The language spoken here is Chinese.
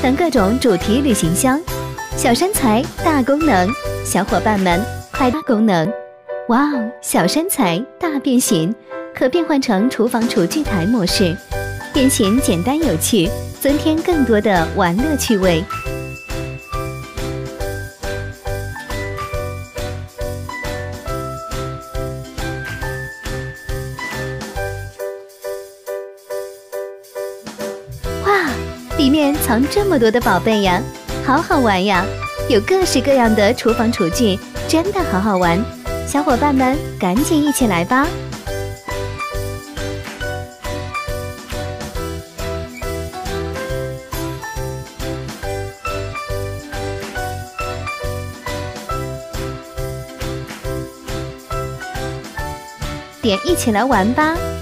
等各种主题旅行箱，小身材大功能，小伙伴们快大功能！哇哦，小身材大变形，可变换成厨房厨具台模式，变形简单有趣，增添更多的玩乐趣味。哇，里面藏这么多的宝贝呀，好好玩呀！有各式各样的厨房厨具，真的好好玩。小伙伴们，赶紧一起来吧！点一起来玩吧！